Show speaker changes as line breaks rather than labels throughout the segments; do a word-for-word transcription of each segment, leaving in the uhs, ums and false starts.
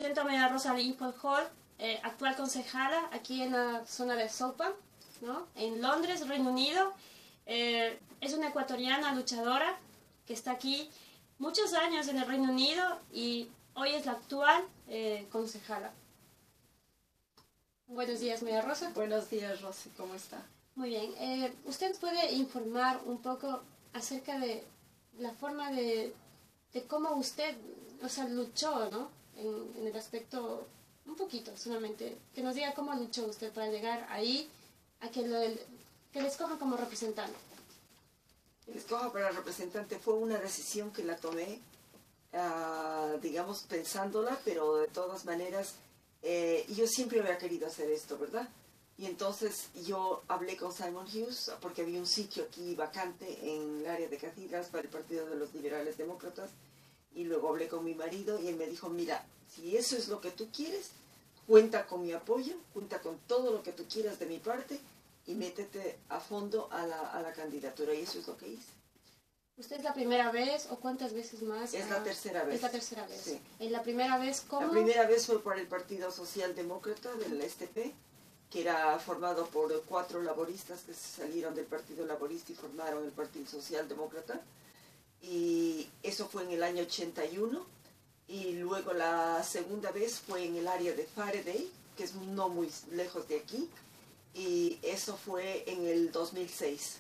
Presento a María Rosa Limpol Hall, eh, actual concejala aquí en la zona de Southbank, ¿no? En Londres, Reino Unido. Eh, es una ecuatoriana luchadora que está aquí muchos años en el Reino Unido y hoy es la actual eh, concejala. Buenos días, María Rosa.
Buenos días, Rosy, ¿cómo está?
Muy bien. Eh, ¿Usted puede informar un poco acerca de la forma de, de cómo usted, o sea, luchó, ¿no? En, en el aspecto, un poquito solamente, que nos diga cómo luchó usted para llegar ahí, a que, lo, que le escojan como representante.
El escoja para representante fue una decisión que la tomé, uh, digamos, pensándola, pero de todas maneras, eh, yo siempre había querido hacer esto, ¿verdad? Y entonces yo hablé con Simon Hughes, porque había un sitio aquí vacante en el área de Cathedral para el Partido de los Liberales Demócratas, y luego hablé con mi marido y él me dijo, mira, si eso es lo que tú quieres, cuenta con mi apoyo, cuenta con todo lo que tú quieras de mi parte y métete a fondo a la, a la candidatura. Y eso es lo que hice.
¿Usted es la primera vez o cuántas veces más?
Es la tercera vez.
Es la tercera vez.
Sí.
¿En la primera vez cómo?
La primera vez fue por el Partido Socialdemócrata del S T P, que era formado por cuatro laboristas que salieron del Partido Laborista y formaron el Partido Socialdemócrata. Y eso fue en el año ochenta y uno. Y luego la segunda vez fue en el área de Faraday, que es no muy lejos de aquí. Y eso fue en el dos mil seis.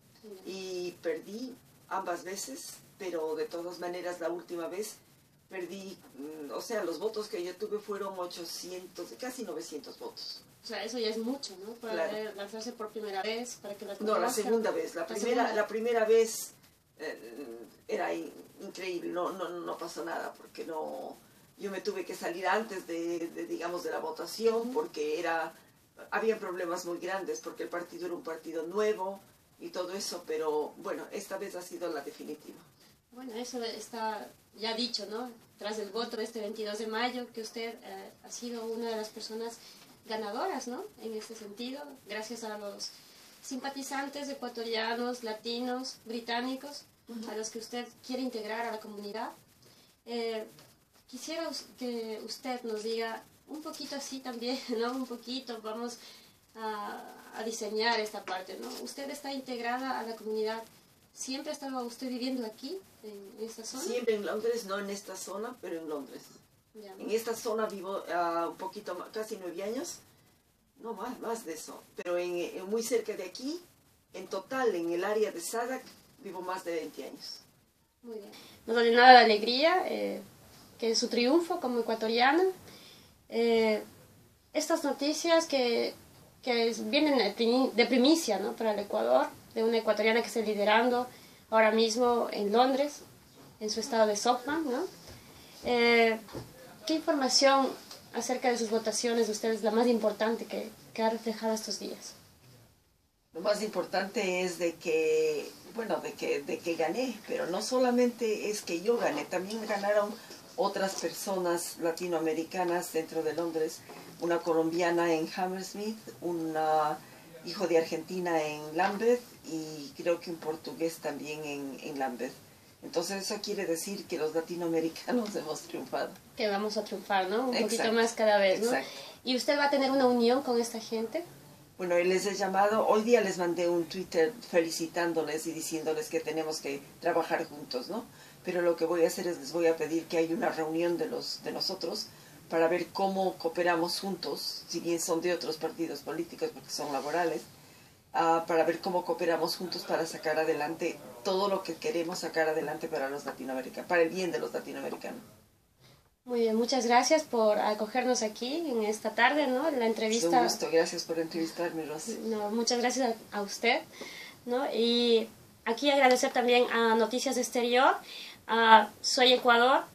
Y perdí ambas veces, pero de todas maneras la última vez perdí, o sea, los votos que yo tuve fueron ochocientos, casi novecientos votos.
O sea, eso ya es mucho, ¿no? Para claro. lanzarse por primera vez, para que la
No, la segunda vez. La, la, primera, segunda. la primera vez eh, era in, increíble, no, no, no pasó nada, porque no, yo me tuve que salir antes de, de digamos, de la votación, uh-huh. porque era, había problemas muy grandes, porque el partido era un partido nuevo y todo eso, pero bueno, esta vez ha sido la definitiva.
Bueno, eso está ya dicho, ¿no? Tras el voto de este veintidós de mayo, que usted eh, ha sido una de las personas ganadoras, ¿no? En este sentido, gracias a los simpatizantes ecuatorianos, latinos, británicos, uh-huh. a los que usted quiere integrar a la comunidad. Eh, quisiera que usted nos diga un poquito así también, ¿no? Un poquito, vamos a, a diseñar esta parte, ¿no? Usted está integrada a la comunidad. ¿Siempre estaba usted viviendo aquí, en esta zona?
Siempre en Londres, no en esta zona, pero en Londres. Ya, ¿no? En esta zona vivo uh, un poquito más, casi nueve años, no más, más de eso, pero en, en, muy cerca de aquí, en total, en el área de Sadak, vivo más de veinte años.
Muy bien. Nos da nada de alegría, eh, que es su triunfo como ecuatoriana. Eh, estas noticias que, que es, vienen de primicia, ¿no? Para el Ecuador, de una ecuatoriana que está liderando ahora mismo en Londres, en su estado de Southbank, ¿no? Eh, ¿Qué información acerca de sus votaciones de ustedes es la más importante que, que ha reflejado estos días?
Lo más importante es de que, bueno, de que, de que gané, pero no solamente es que yo gané, también ganaron otras personas latinoamericanas dentro de Londres, una colombiana en Hammersmith, un hijo de Argentina en Lambeth y creo que un portugués también en, en Lambeth. Entonces eso quiere decir que los latinoamericanos hemos triunfado. Que vamos a triunfar, ¿no? Un Exacto. poquito más cada vez, ¿no? Exacto. ¿Y usted va a tener una unión con esta gente? Bueno, les he llamado, hoy día les mandé un Twitter felicitándoles y diciéndoles que tenemos que trabajar juntos, ¿no? Pero lo que voy a hacer es les voy a pedir que haya una reunión de, los, de nosotros para ver cómo cooperamos juntos, si bien son de otros partidos políticos porque son laborales, Uh, para ver cómo cooperamos juntos para sacar adelante todo lo que queremos sacar adelante para los latinoamericanos, para el bien de los latinoamericanos.
Muy bien, muchas gracias por acogernos aquí en esta tarde, ¿no? La entrevista.
Es un gusto, gracias por entrevistarme, Rosy.
No, muchas gracias a, a usted, ¿no? Y aquí agradecer también a Noticias Exterior, a Soy Ecuador,